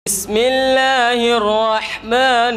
بسم الله الرحمن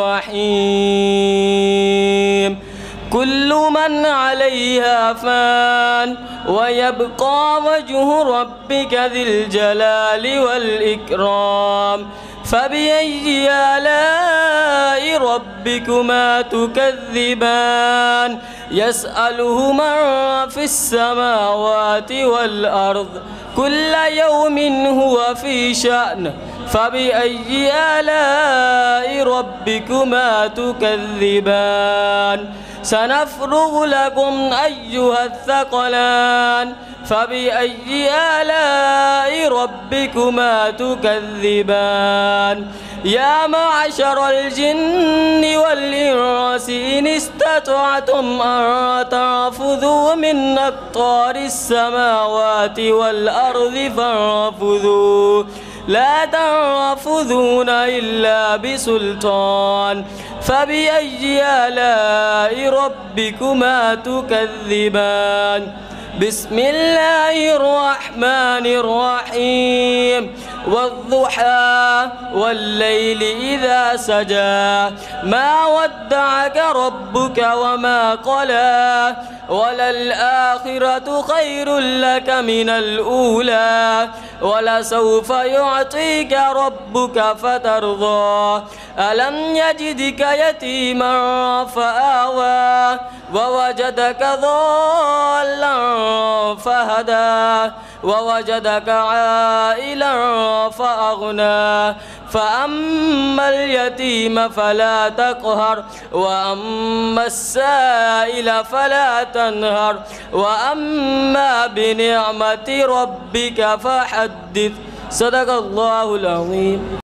الرحيم. كل من عليها فان ويبقى وجه ربك ذي الجلال والإكرام. فبأي آلاء ربكما تكذبان؟ يسأله من في السماوات والأرض كل يوم هو في شأن. فبأي آلاء ربكما تكذبان؟ سنفرغ لكم أيها الثقلان. فبأي آلاء ربكما تكذبان؟ يا معشر الجن والإنس إن استطعتم أن تنفذوا من أقطار السماوات والأرض فانفذوا لا تنفذون إلا بسلطان. فبأي آلاء ربكما تكذبان؟ بسم الله الرحمن الرحيم. والضحى والليل إذا سجى ما ودعك ربك وما قلى وللآخرة خير لك من الأولى ولسوف يعطيك ربك فترضى. ألم يجدك يتيما فآوى ووجدك ضالا فهدى ووجدك عائلا فأغنى. فأما اليتيم فلا تقهر وأما السائل فلا تنهر وأما بنعمة ربك فحدث. صدق الله العظيم.